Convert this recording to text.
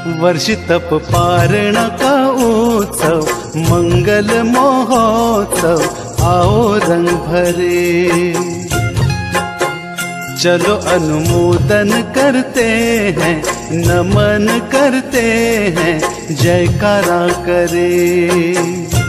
वर्ष तप पारण का उत्सव, मंगल महोत्सव, आओ रंग भरे। चलो अनुमोदन करते हैं, नमन करते हैं, जयकारा करे।